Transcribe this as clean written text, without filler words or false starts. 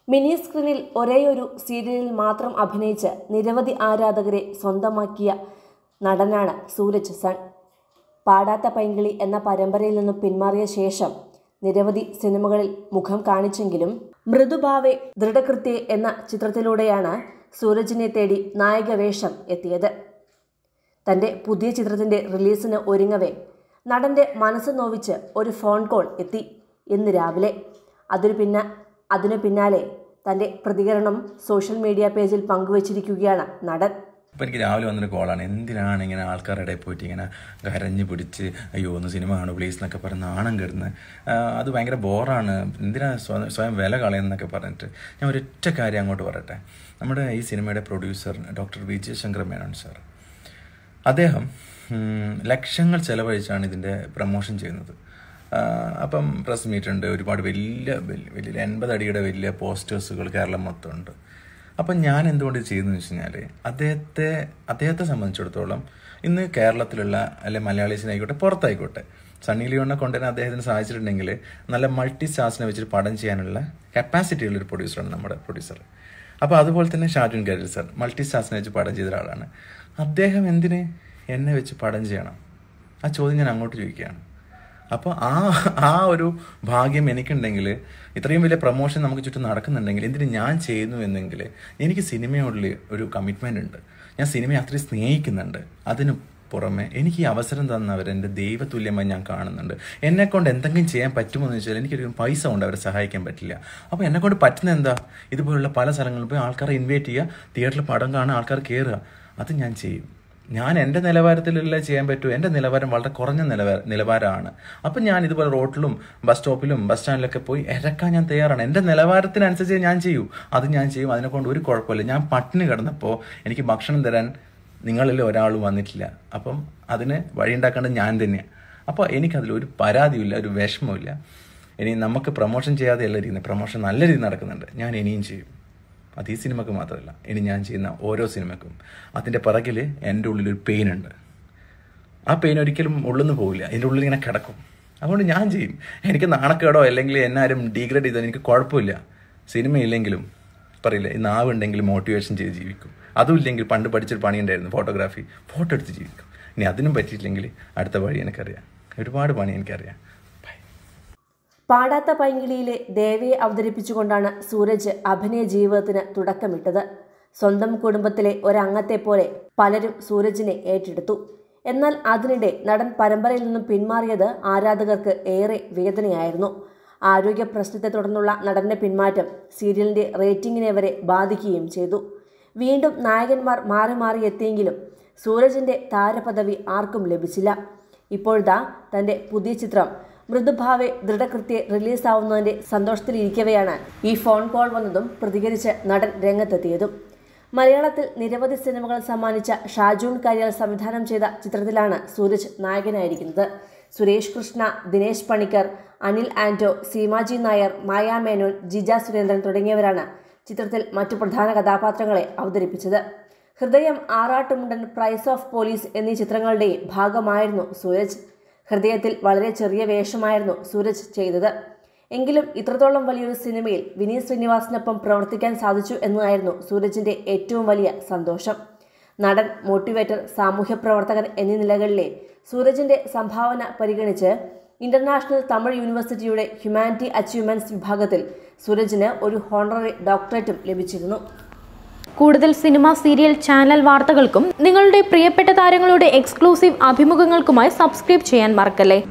Mini സ്ക്രീനിൽ ഒരേയൊരു സീരിയലിൽ മാത്രം അഭിനയിച്ച് നിരവധി ആരാധകരെ സ്വന്തമാക്കിയ നടനാണ് സൂരജ് സൺ. പാടാത്ത പൈങ്കിളി എന്ന പരമ്പരയിൽ നിന്നും പിന്മാറിയ ശേഷം നിരവധി സിനിമകളിൽ മുഖം കാണിച്ചെങ്കിലും മൃദുഭാവെ ദൃഢകൃത്യേ എന്ന ചിത്രത്തിലൂടെയാണ് സൂരജിനെ തേടി നായകവേഷം എത്തിയത്. തൻ്റെ പുതിയ ചിത്രത്തിൻ്റെ റിലീസിന് ഒരുങ്ങവേ നടൻ്റെ മനസ്സ് നോവിച്ച് ഒരു ഫോൺ കോൾ എത്തി ഇന്ന് രാവിലെ. അതിനു പിന്നാലെ തൻ്റെ പ്രതികരണം സോഷ്യൽ മീഡിയ പേജിൽ പങ്കുവച്ചിരിക്കുകയാണ് നടൻ. അപ്പോൾ എനിക്ക് രാവിലെ വന്നൊരു കോളാണ്. എന്തിനാണ് ഇങ്ങനെ ആൾക്കാരുടെ ഇടയിൽ പോയിട്ട് ഇങ്ങനെ കരഞ്ഞ് പിടിച്ച് അയ്യോ ഒന്ന് സിനിമ കാണും പ്ലീസ് എന്നൊക്കെ പറഞ്ഞ് നാണം കെടുന്നത്, അത് ഭയങ്കര ബോറാണ്, എന്തിനാണ് സ്വയം വില കളയുന്നൊക്കെ പറഞ്ഞിട്ട് ഞാൻ ഒരൊറ്റ കാര്യം അങ്ങോട്ട് പറയട്ടെ. നമ്മുടെ ഈ സിനിമയുടെ producer doctor Vijayashankar Menon sir, അദ്ദേഹം ലക്ഷങ്ങൾ ചെലവഴിച്ചാണ് ഇതിൻ്റെ പ്രമോഷൻ ചെയ്യുന്നത്. അപ്പം പ്രസ് മീറ്റ് ഉണ്ട്, ഒരുപാട് വലിയ 80 അടിയുടെ വലിയ പോസ്റ്റേഴ്സുകൾ കേരളം മൊത്തം ഉണ്ട്. അപ്പം ഞാൻ എന്തുകൊണ്ട് ചെയ്യുന്നതെന്ന് വെച്ച് കഴിഞ്ഞാൽ അദ്ദേഹത്തെ സംബന്ധിച്ചിടത്തോളം ഇന്ന് കേരളത്തിലുള്ള അല്ലെ മലയാളീസിനായിക്കോട്ടെ പുറത്തായിക്കോട്ടെ സണ്ണി ലിയോണിനെ കൊണ്ടുതന്നെ അദ്ദേഹത്തിന് സാധിച്ചിട്ടുണ്ടെങ്കിൽ നല്ല മൾട്ടി സ്റ്റാർസിനെ വെച്ചിട്ട് പടം ചെയ്യാനുള്ള കപ്പാസിറ്റി ഉള്ളൊരു പ്രൊഡ്യൂസറാണ് നമ്മുടെ പ്രൊഡ്യൂസർ. അപ്പോൾ അതുപോലെ തന്നെ ഷാജുൻ കരിൽ സാർ മൾട്ടി സ്റ്റാർസിനെ വെച്ച് പടം ചെയ്ത ഒരാളാണ്. അദ്ദേഹം എന്തിന് എന്നെ വെച്ച് പടം ചെയ്യണം? ആ ചോദ്യം ഞാൻ അങ്ങോട്ട് ചോദിക്കുകയാണ്. അപ്പോൾ ആ ഒരു ഭാഗ്യം എനിക്കുണ്ടെങ്കിൽ, ഇത്രയും വലിയ പ്രൊമോഷൻ നമുക്ക് ചുറ്റും നടക്കുന്നുണ്ടെങ്കിൽ എന്തിന് ഞാൻ ചെയ്യുന്നു എന്നെങ്കിൽ എനിക്ക് സിനിമയോടുള്ള ഒരു കമ്മിറ്റ്മെൻ്റ് ഉണ്ട്. ഞാൻ സിനിമയെ അത്രയും സ്നേഹിക്കുന്നുണ്ട്. അതിന് പുറമെ എനിക്ക് ഈ അവസരം തന്നവർ എൻ്റെ ദൈവതുല്യമായി ഞാൻ കാണുന്നുണ്ട്. എന്നെക്കൊണ്ട് എന്തെങ്കിലും ചെയ്യാൻ പറ്റുമോ എന്ന് വെച്ചാൽ എനിക്കൊരു പൈസ കൊണ്ട് അവരെ സഹായിക്കാൻ പറ്റില്ല. അപ്പോൾ എന്നെക്കൊണ്ട് പറ്റുന്ന എന്താ, ഇതുപോലുള്ള പല സ്ഥലങ്ങളിൽ പോയി ആൾക്കാരെ ഇൻവൈറ്റ് ചെയ്യുക, തിയേറ്ററിൽ പടം കാണുക, ആൾക്കാർ കയറുക, അത് ഞാൻ ചെയ്യും. ഞാൻ എൻ്റെ നിലവാരത്തിലല്ല ചെയ്യാൻ പറ്റൂ. എൻ്റെ നിലവാരം വളരെ കുറഞ്ഞ നിലവാരമാണ്. അപ്പം ഞാൻ ഇതുപോലെ റോഡിലും ബസ് സ്റ്റോപ്പിലും ബസ് സ്റ്റാൻഡിലൊക്കെ പോയി ഇറക്കാൻ ഞാൻ തയ്യാറാണ്. എൻ്റെ നിലവാരത്തിനനുസരിച്ച് ഞാൻ ചെയ്യൂ. അത് ഞാൻ ചെയ്യും. അതിനെക്കൊണ്ട് ഒരു കുഴപ്പമില്ല. ഞാൻ പട്ടിണി കിടന്നപ്പോൾ എനിക്ക് ഭക്ഷണം തരാൻ നിങ്ങളിൽ ഒരാളും വന്നിട്ടില്ല. അപ്പം അതിന് വഴിയുണ്ടാക്കേണ്ടത് ഞാൻ തന്നെയാണ്. അപ്പോൾ എനിക്കതിലൊരു പരാതിയില്ല, ഒരു വിഷമമില്ല. ഇനി നമുക്ക് പ്രൊമോഷൻ ചെയ്യാതെയല്ല ഇരിക്കുന്നത്, പ്രൊമോഷൻ നല്ല രീതിയിൽ നടക്കുന്നുണ്ട്. ഞാൻ ഇനിയും ചെയ്യും. അത് ഈ സിനിമക്ക് മാത്രമല്ല, ഇനി ഞാൻ ചെയ്യുന്ന ഓരോ സിനിമക്കും അതിൻ്റെ പിറകിൽ എൻ്റെ ഉള്ളിലൊരു പെയിനുണ്ട്. ആ പെയിൻ ഒരിക്കലും ഉള്ളിൽ പോകില്ല, എൻ്റെ ഉള്ളിൽ ഇങ്ങനെ കിടക്കും. അതുകൊണ്ട് ഞാൻ ചെയ്യും. എനിക്ക് നാണക്കേടോ അല്ലെങ്കിൽ എന്നാരും ഡീഗ്രേഡ് ചെയ്താൽ എനിക്ക് കുഴപ്പമില്ല. സിനിമയില്ലെങ്കിലും പറയില്ല, ഈ നാവുണ്ടെങ്കിലും മോട്ടിവേഷൻ ചെയ്ത് ജീവിക്കും. അതും ഇല്ലെങ്കിൽ പണ്ട് പഠിച്ചൊരു പണി ഉണ്ടായിരുന്നു, ഫോട്ടോഗ്രാഫി, ഫോട്ടോ എടുത്ത് ജീവിക്കും. ഇനി അതിനും പറ്റിയില്ലെങ്കിൽ അടുത്ത വഴി എനിക്കറിയാം, ഒരുപാട് പണി എനിക്കറിയാം. പാടാത്ത പൈങ്കിളിയിലെ ദേവയെ അവതരിപ്പിച്ചുകൊണ്ടാണ് സൂരജ് അഭിനയ ജീവിതത്തിന് തുടക്കമിട്ടത്. സ്വന്തം കുടുംബത്തിലെ ഒരംഗത്തെ പോലെ പലരും സൂരജിനെ ഏറ്റെടുത്തു. എന്നാൽ അതിനിടെ നടൻ പരമ്പരയിൽ നിന്നും പിന്മാറിയത് ആരാധകർക്ക് ഏറെ വേദനയായിരുന്നു. ആരോഗ്യ പ്രശ്നത്തെ തുടർന്നുള്ള നടന്റെ പിന്മാറ്റം സീരിയലിന്റെ റേറ്റിംഗിനെ വരെ ബാധിക്കുകയും ചെയ്തു. വീണ്ടും നായകന്മാർ മാറി മാറി എത്തിയെങ്കിലും സൂരജിന്റെ താരപദവി ആർക്കും ലഭിച്ചില്ല. ഇപ്പോഴത്തെ തന്റെ പുതിയ ചിത്രം മൃദുഭാവെ ദൃഢകൃത്യേ റിലീസാവുന്നതിൻ്റെ സന്തോഷത്തിലിരിക്കവെയാണ് ഈ ഫോൺ കോൾ വന്നതും പ്രതികരിച്ച് നടൻ രംഗത്തെത്തിയതും. മലയാളത്തിൽ നിരവധി സിനിമകൾ സമ്മാനിച്ച ഷാജൂൺ കരിയൽ സംവിധാനം ചെയ്ത ചിത്രത്തിലാണ് സൂരജ് നായകനായിരിക്കുന്നത്. സുരേഷ് കൃഷ്ണ, ദിനേശ് പണിക്കർ, അനിൽ ആന്റോ, സീമാജി നായർ, മായ മേനോൻ, ജിജ സുരേന്ദ്രൻ തുടങ്ങിയവരാണ് ചിത്രത്തിൽ മറ്റു പ്രധാന കഥാപാത്രങ്ങളെ അവതരിപ്പിച്ചത്. ഹൃദയം, ആറാട്ടുമുണ്ടൻ, പ്രൈസ് ഓഫ് പോലീസ് എന്നീ ചിത്രങ്ങളുടെ ഭാഗമായിരുന്നു സൂരജ്. ഹൃദയത്തിൽ വളരെ ചെറിയ വേഷമായിരുന്നു സൂരജ് ചെയ്തത്. എങ്കിലും ഇത്രത്തോളം വലിയൊരു സിനിമയിൽ വിനീത് ശ്രീനിവാസിനൊപ്പം പ്രവർത്തിക്കാൻ സാധിച്ചു എന്നതായിരുന്നു സൂരജിന്റെ ഏറ്റവും വലിയ സന്തോഷം. നടൻ, മോട്ടിവേറ്റർ, സാമൂഹ്യ പ്രവർത്തകൻ എന്നീ നിലകളിലെ സൂരജിന്റെ സംഭാവന പരിഗണിച്ച് ഇന്റർനാഷണൽ തമിഴ് യൂണിവേഴ്സിറ്റിയുടെ ഹ്യൂമാനിറ്റി അച്ചീവ്മെന്റ്സ് വിഭാഗത്തിൽ സൂരജിന് ഒരു ഹോണററി ഡോക്ടറേറ്റും ലഭിച്ചിരുന്നു. കൂടുതൽ സിനിമ, സീരിയൽ, ചാനൽ വാർത്തകൾക്കും നിങ്ങളുടെ പ്രിയപ്പെട്ട താരങ്ങളുടെ എക്സ്ക്ലൂസീവ് അഭിമുഖങ്ങൾക്കുമായി സബ്സ്ക്രൈബ് ചെയ്യാൻ മറക്കല്ലേ.